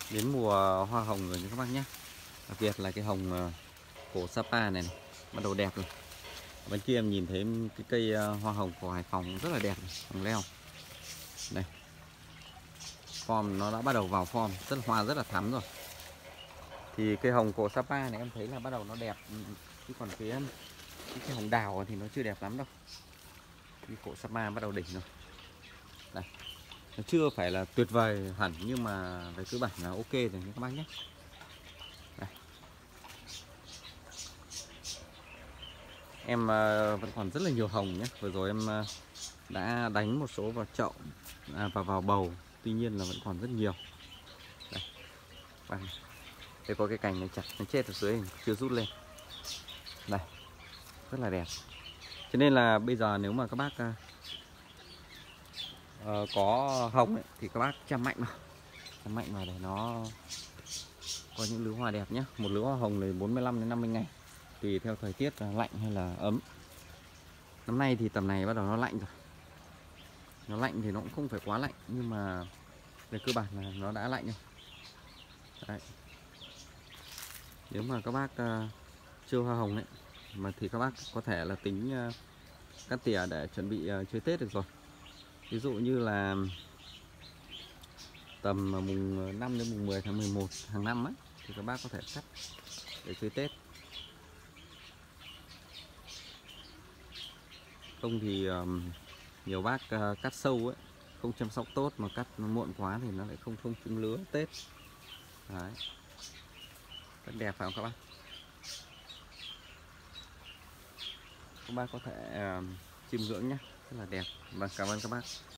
Đến mùa hoa hồng rồi nha các bác nhé. Đặc biệt là cái hồng cổ Sapa này, bắt đầu đẹp rồi. Bên kia em nhìn thấy cái cây hoa hồng của Hải Phòng rất là đẹp này, hồng leo. Đây, form nó đã bắt đầu vào form, hoa rất là thắm rồi. Thì cây hồng cổ Sapa này em thấy là bắt đầu nó đẹp, chứ còn cái hồng đào thì nó chưa đẹp lắm đâu. Cái cổ Sapa bắt đầu đỉnh rồi. Đây, nó chưa phải là tuyệt vời hẳn nhưng mà về cơ bản là ok rồi nha các bác nhé. Đây. Em vẫn còn rất là nhiều hồng nhé. Vừa rồi em đã đánh một số vào chậu và vào bầu, tuy nhiên là vẫn còn rất nhiều. Đây, đây có cái cành này chặt, nó chết ở dưới chưa rút lên. Đây, rất là đẹp. Cho nên là bây giờ nếu mà các bác có hồng ấy, thì các bác chăm mạnh vào để nó có những lứa hoa đẹp nhé. Một lứa hoa hồng này 45 đến 50 ngày tùy theo thời tiết là lạnh hay là ấm. Năm nay thì tầm này bắt đầu nó lạnh rồi. Nó lạnh thì nó cũng không phải quá lạnh, nhưng mà về cơ bản là nó đã lạnh rồi. Đấy. Nếu mà các bác chưa hoa hồng ấy mà thì các bác có thể là tính cắt tỉa để chuẩn bị chơi Tết được rồi. Ví dụ như là tầm mùng 5 đến mùng 10 tháng 11 hàng năm ấy, thì các bác có thể cắt để chơi Tết. Không thì nhiều bác cắt sâu ấy, không chăm sóc tốt mà cắt nó muộn quá thì nó lại không trúng lứa Tết. Đấy. Rất đẹp phải không các bác? Các bác có thể chiêm ngưỡng nhé, rất là đẹp. Vâng, cảm ơn các bác.